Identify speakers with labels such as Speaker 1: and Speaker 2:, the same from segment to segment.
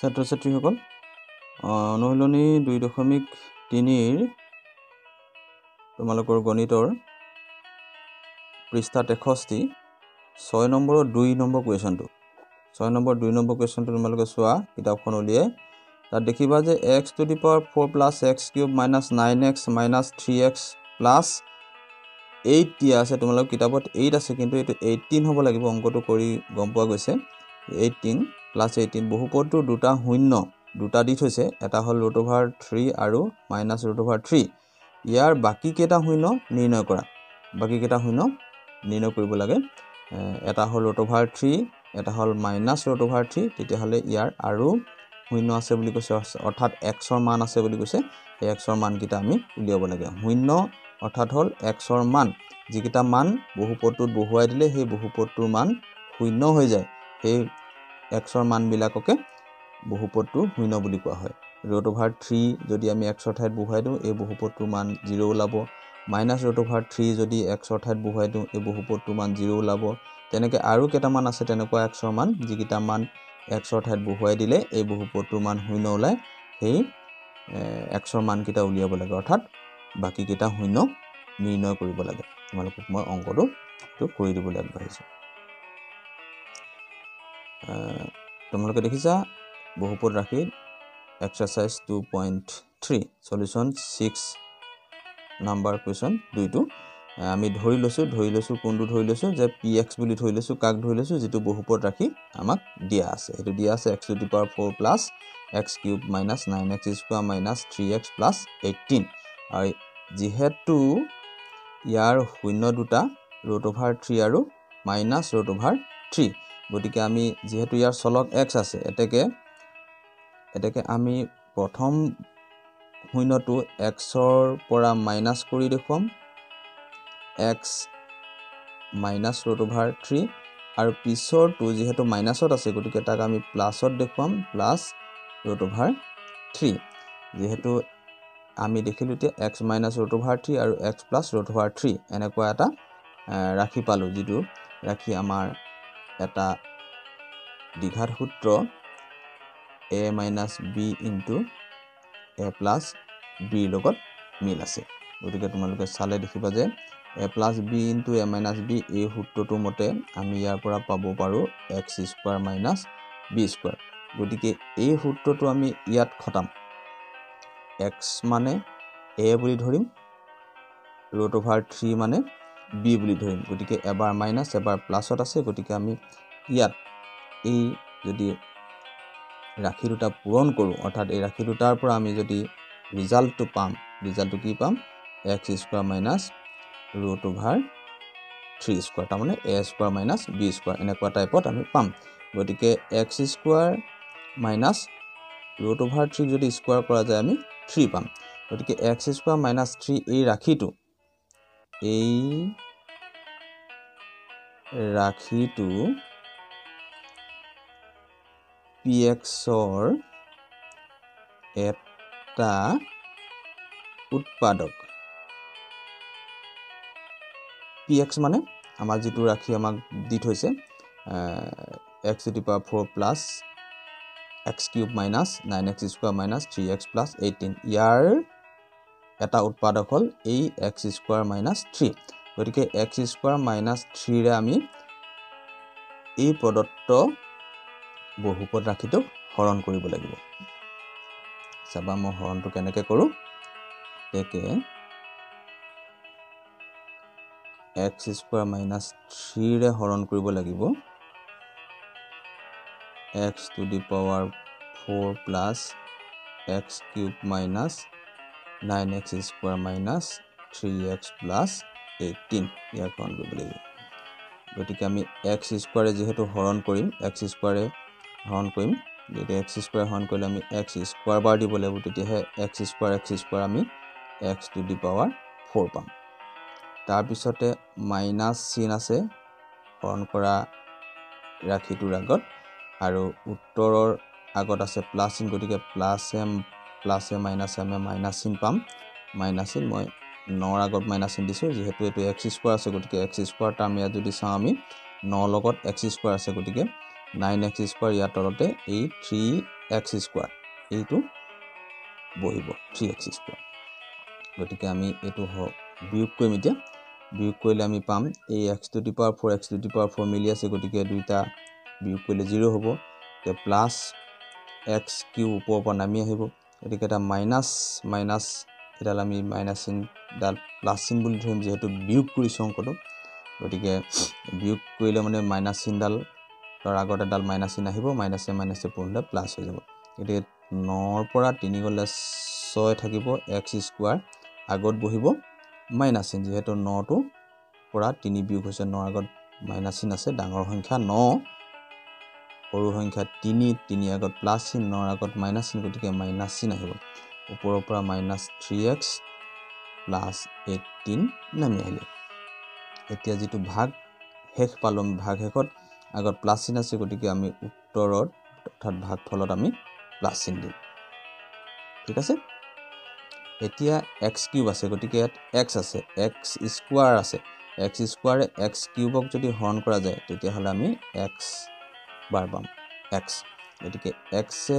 Speaker 1: ছাত্ৰ-ছাত্ৰীসকল অনুশীলনী 2.3 তোমালোকৰ গণিতৰ পৃষ্ঠা 63 6 নম্বৰ 2 নম্বৰ কুৱেশ্যনটো 6 নম্বৰ 2 নম্বৰ কুৱেশ্যনটো তোমালোকে চোৱা কিতাপখন উলিয়াই তাত দেখিবা যে x to the power 4 plus x cube minus 9x minus 3x plus 8 দিয়া আছে তোমালোকৰ কিতাপত 8 আছে কিন্তু এটো 18 হ'ব লাগিব অংকটো কৰি গম পোৱা গৈছে 18 plus 18 বহুপদটোৰ দুটা শূন্য দুটা দি থৈছে এটা হল √3 আৰু -√3 ইয়াৰ বাকি কেটা শূন্য নিৰ্ণয় কৰা বাকি কেটা শূন্য নিৰ্ণয় কৰিব লাগে এটা হল √3 এটা হল -√3 তেতিয়া হলে ইয়াৰ আৰু শূন্য আছে বুলি কৈছে অৰ্থাৎ x ৰ মান আছে বুলি কৈছে এই x ৰ মান কিটা আমি উলিয়াব লাগে শূন্য অৰ্থাৎ হল x ৰ মান যিকিটা মান বহুপদটোত বহুৱাই দিলে সেই বহুপদটোৰ মান শূন্য হৈ যায় সেই x ৰ মান বিলাককে বহুপদটো শূন্য বুলি কোৱা হয় √3 যদি আমি x ৰ ঠাইত বহুৱাই দিও এই বহুপদটোৰ মান 0 ওলাব -√3 যদি x ৰ ঠাইত বহুৱাই দিও এই বহুপদটোৰ মান 0 ওলাব তেনেকৈ আৰু কেইটামান আছে তেনেকুৱা x ৰ মান যিকিটা মান x ৰ ঠাইত বহুৱাই দিলে এই বহুপদটোৰ মান শূন্য ওলায় সেই x ৰ মান কিটা উলিয়াব লাগে অৰ্থাৎ বাকি কিটা শূন্য নিৰ্ণয় কৰিব লাগে তোমালোকক মই অংকটো কৰি দিবলৈ আগবাঢ়িছো তোমালোকে দেখিছা বহুপদ ৰাশি এক্সাৰসাইজ 2.3 সলিউশন 6 নাম্বাৰ কুৱেশ্যন 2 টো আমি ধৰি লৈছো কোনটো ধৰি লৈছো যে px বুলি ধৰি লৈছো কাক ধৰি লৈছো যেটো বহুপদ ৰাশি আমাক দিয়া আছে এটো দিয়া আছে x to the power 4 plus x cube minus 9x square minus 3x plus 18 আৰু যেহেতু ইয়াৰ শূন্য দুটা √3 আৰু -√3 গতিকে আমি যেহেতু ইয়াৰ চলক x আছে এতেকে আমি প্ৰথম শূন্যটো x ৰ পৰা মাইনাস কৰি দেখুৱাম x -√3 আৰু পিছৰটো যেহেতু মাইনাসত আছে গতিকে তাক আমি প্লাসত দেখুৱাম +√3 যেহেতু আমি দেখিলো তে x -√3 আৰু x +√3 এনেকুৱা এটা ৰাখি পালো যেটো ৰাখি আমাৰ এটা দ্বিঘাত সূত্ৰ a - b * a + b লগত মিল আছে গতিকে তোমালোকে চালে দেখিবা যে a + b * a - b এই সূত্ৰটো মতে আমি ইয়াৰ পৰা পাব পাৰো x² - b² গতিকে এই সূত্ৰটো আমি ইয়াত খটাম x মানে a বুলি ধৰিম √3 মানে b বুলি ধৰিম গতিকে এবাৰ মাইনাস এবাৰ প্লাসত আছে গতিকে আমি ইয়াত এই যদি ৰাশি দুটা পূৰণ কৰো অৰ্থাৎ এই ৰাশি দুটাৰ পৰা আমি যদি ৰিজাল্টটো পাম ৰিজাল্টটো কি পাম x² - √3² তাৰ মানে a² - b² এনেকুৱা টাইপত আমি পাম গতিকে x² - √3 যদি স্কয়াৰ কৰা যায় আমি 3 পাম গতিকে x² - 3 এই ৰাশিটো px ৰ এটা উৎপাদক px মানে আমাৰ যেটো ৰাশি আমাক দি থৈছে x to the power 4 plus x cube minus 9x square minus 3x plus 18 ইয়াৰ এটা উৎপাদক হল এই x² - 3 গতিকে x² - 3 ৰে আমি এই প্ৰদত্ত বহুপদ ৰাশিটো হৰণ কৰিব লাগিব চাবা মই হৰণটো কেনেকৈ কৰো একে x² - 3 ৰে হৰণ কৰিব লাগিব x to the power 4 plus x cube minus 9x square minus 3x plus 18 ইয়াক হৰণ কৰিব লাগিব গতিকে আমি x² যেহেতু হৰণ কৰিম x² হৰণ কৰিম যদি x² হৰণ কৰিলে আমি x² বাৰ দিব লাগিব তেতিয়াহে x² আমি x to the power 4 পাম তাৰ পিছতে মাইনাস চিন আছে হৰণ কৰা ৰাশিটোৰ আগত আৰু উত্তৰৰ আগত আছে প্লাস চিন গতিকে প্লাসে মাইনাসে আমি মাইনাস চিন পাম মাইনাস চিন মই 9 ৰ আগত মাইনাস চিন দিছো যেহেতু এটো x² আছে গতিকে x² টাৰ্ম ইয়াত যদি চাও আমি 9 লগত x² আছে গতিকে 9x² ইয়াৰ তলতে এই x স্কয়াৰ এইটো বহিব 3x স্কয়াৰ গতিকে আমি এইটো বিয়োগ কৰিম এতিয়া বিয়োগ কৰিলে আমি পাম এই x to the power 4 x to the power 4 মিলি আছে গতিকে দুইটা বিয়োগ কৰিলে 0 হ'ব তে প্লাস x কিউব ওপৰৰ পৰা নামি আহিব গতিকে এটা মাইনাস মাইনাস এডাল আমি মাইনাস চিন ডাল প্লাস চিন বুলি ধৰিম যেহেতু বিয়োগ কৰিছো অংকটো গতিকে বিয়োগ কৰিলে মানে মাইনাস চিন ডাল তাৰ আগত এডাল মাইনাস চিন আহিব মাইনাসে মাইনাসে পূৰ্ণ প্লাস হৈ যাব গতিকে 9 ৰ পৰা 3 গলে 6 থাকিব x স্কয়াৰ আগত বহিব মাইনাস চিন যেহেতু 9 টো পৰা 3 বিয়োগ হৈছে 9 আগত মাইনাস চিন আছে ডাঙৰ সংখ্যা 9 সৰু সংখ্যা 3 আগত প্লাস চিন 9 আগত মাইনাস চিন গতিকে মাইনাস চিন আহিব ওপৰৰ পৰা মাইনাস 3x প্লাস 18 নামি আহিলে এতিয়া যেটো ভাগ শেষ পালম ভাগ শেষত আগত প্লাস চিন আছে গতিকে আমি উত্তৰত অৰ্থাৎ ভাগফলত আমি প্লাস চিন দিম ঠিক আছে এতিয়া x কিউব আছে গতিকে ইয়াত x আছে x স্কয়াৰ আছে x স্কয়াৰে x কিউবক যদি হৰণ কৰা যায় তেতিয়া হলে আমি x বাৰ পাম x গতিকে x এ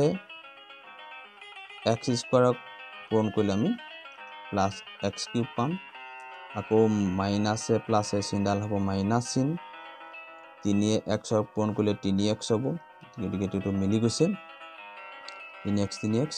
Speaker 1: x স্কয়াৰক পূৰণ কৰিলে আমি প্লাস x কিউব পাম আকৌ মাইনাস এ প্লাস এ চিনডাল হ'ব মাইনাস চিন 3 এ x ক পূৰণ কৰিলে 3x হ'ব গতিকে এটো মিলি গৈছে 3x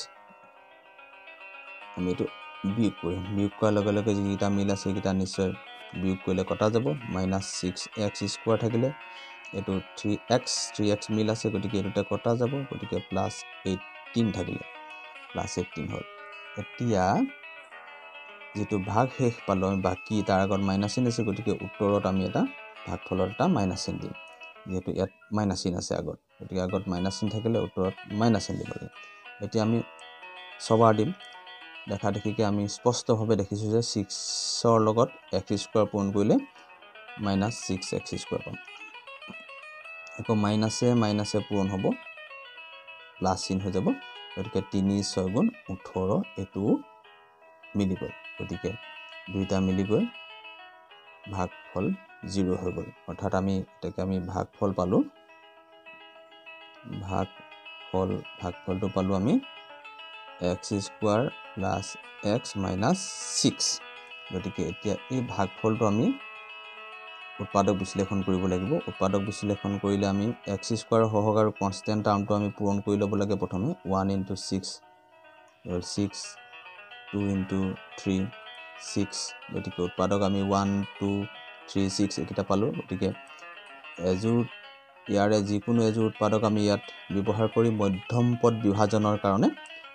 Speaker 1: আমি এটো বিয়োগ কৰিম বিয়োগ কৰাৰ লগে লগে যিটা মিল আছে সেইটা নিশ্চয় বিয়োগ কৰিলে কটা যাব -6x স্কয়াৰ থাকিলে এটো 3x মিল আছে গতিকে এটোতে কটা যাব গতিকে +18 থাকিলে +18 হ'ল এতিয়া যেটো ভাগ শেষ পালো আমি বাকি তাৰ আগত মাইনাস চিন আছে গতিকে উত্তৰত আমি এটা ভাগফলত এটা মাইনাস চিন দিম যেটো ইয়াত মাইনাস চিন আছে আগত গতিকে আগত মাইনাস চিন থাকিলে উত্তৰত মাইনাস চিন দিব লাগে এতিয়া আমি সবাৰ দিম দেখা দেখিকে আমি স্পষ্টভাৱে দেখিছো যে 6 ৰ লগত x স্কয়াৰ পূৰণ কৰিলে -6x স্কয়াৰ পাম আকৌ মাইনাসে পূৰণ হ'ব প্লাস চিন হৈ যাব গতিকে 3 6 গুণ 18 এটো মিলি গল গতিকে দুইটা মিলি গৈ ভাগফল 0 হৈ গল অৰ্থাৎ আমি এটাকে আমি ভাগফল পালো ভাগফলটো পালো আমি x square plus x minus 6 গতিকে এতিয়া এই ভাগফলটো আমি উৎপাদক বিশ্লেষণ কৰিব লাগিব উৎপাদক বিশ্লেষণ কৰিলে আমি x স্কয়াৰ সহগ আৰু কনস্ট্যান্ট টাৰ্মটো আমি পূৰণ কৰি ল'ব লাগে প্ৰথমে 1 * 6 6 2 * 3 6 গতিকে উৎপাদক আমি 1 2 3 6 এটা পালো গতিকে এজোৰ ইয়াৰে যিকোনো এজোৰ উৎপাদক আমি ইয়াত ব্যৱহাৰ কৰি মধ্যম পদ বিভাজনৰ কাৰণে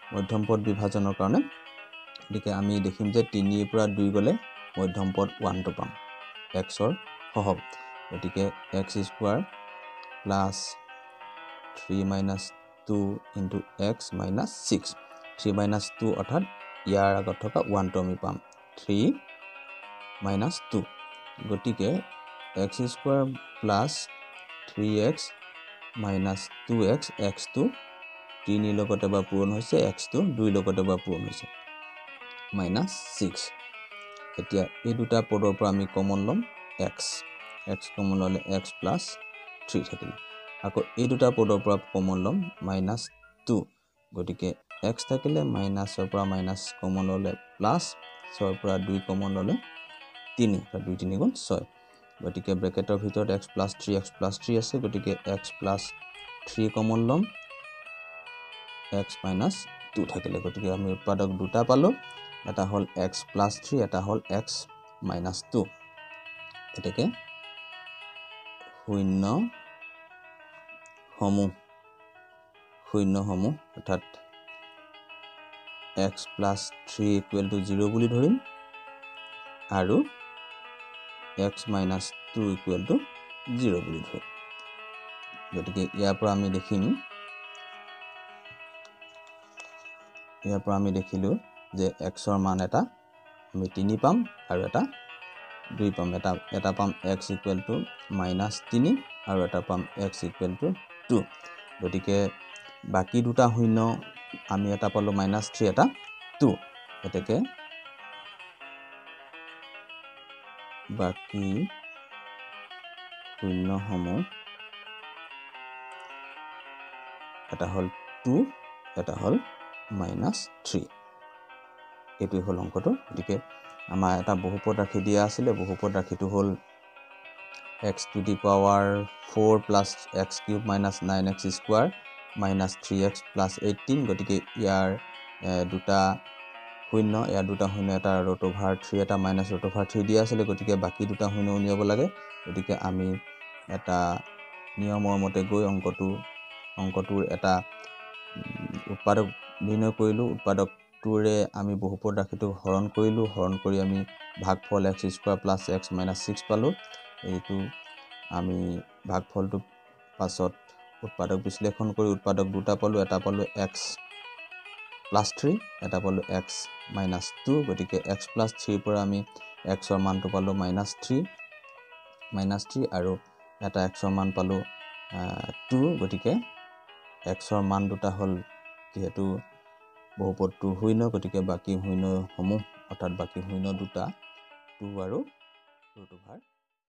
Speaker 1: গতিকে আমি দেখিম যে 3 ৰ পৰা 2 গলে মধ্যম পদ 1 টো পাম x ৰ সহগ গতিকে x স্কয়াৰ প্লাস 3 - 2 * x - 6 3 - 2 অৰ্থাৎ ইয়াৰ আগত থকা 1 টো আমি পাম 3 - 2 গতিকে x square plus 3x - 2x x টো 3 লগত এবাৰ পূৰণ হৈছে x টো 2 লগত এবাৰ পূৰণ হৈছে -6 এতিয়া এই দুটা পদৰ পৰা আমি কমন লম x কমন ললে x + 3 থাকিল আকৌ এই দুটা পদৰ পৰা কমন লম -2 গতিকে x থাকিলে মাইনাসৰ পৰা মাইনাস কমন ললে প্লাস 6 ৰ পৰা 2 কমন ললে 3 2 3 গুণ 6 গতিকে ব্ৰেকেটৰ ভিতৰত x + 3 আছে গতিকে x + 3 কমন লম x - 2 থাকিলে গতিকে আমি উৎপাদক দুটা পালো এটা হল x + 3 এটা হল x - 2 এটাকে শূন্য সমূহ অৰ্থাৎ x + 3 = 0 বুলি ধৰিম আৰু x - 2 = 0 বুলি ধৰিম গতিকে ইয়াৰ পৰা আমি দেখিলো যে x ৰ মান এটা আমি 3 পাম আৰু এটা 2 পাম এটা পাম x = -3 আৰু এটা পাম x = 2 গতিকে বাকি দুটা শূন্য আমি এটা পালো -3 এটা 2 এটাকে বাকি শূন্য সমূহ এটা হল 2 এটা হ'ল -3 এইটোই হ'ল অংকটো গতিকে আমাৰ এটা বহুপদ ৰাশি দিয়া আছিলে বহুপদ ৰাশিটো হ'ল x to the power 4 plus x cube minus 9x square minus 3x plus 18 গতিকে ইয়াৰ দুটা শূন্য এটা √3 এটা -√3 দিয়া আছিলে গতিকে বাকি দুটা শূন্য উলিয়াব লাগে গতিকে আমি এটা নিয়মৰ মতে গৈ অংকটোৰ এটা উৎপাদক নিৰ্ণয় কৰিলো উৎপাদকটোৰে আমি বহুপদ ৰাশিটো হৰণ কৰিলো হৰণ কৰি আমি ভাগফল x square plus x minus 6 পালো এইটো আমি ভাগফলটো পাছত উৎপাদক বিশ্লেষণ কৰি উৎপাদক দুটা পালো এটা পালো x plus 3 এটা পালো x minus 2 গতিকে x plus 3 পৰা আমি x ৰ মানটো পালো -3 আৰু এটা x ৰ মান পালো 2 গতিকে x ৰ মান দুটা হ'ল যেহেতু বহুপদটো শূন্য গতিকে বাকি শূন্য সমূহ অৰ্থাৎ বাকি শূন্য দুটা 2 আৰু √3